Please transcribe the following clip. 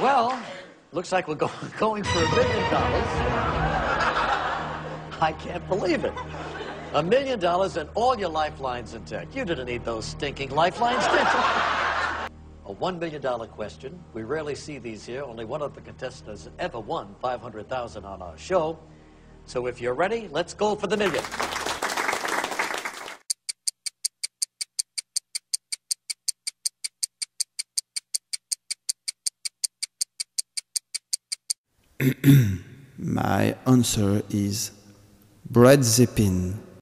Well, looks like we're going for $1 million. I can't believe it. $1 million and all your lifelines intact. You didn't need those stinking lifelines, did you? A $1 million question. We rarely see these here. Only one of the contestants has ever won $500,000 on our show. So if you're ready, let's go for the million. My answer is Brad Zeppin.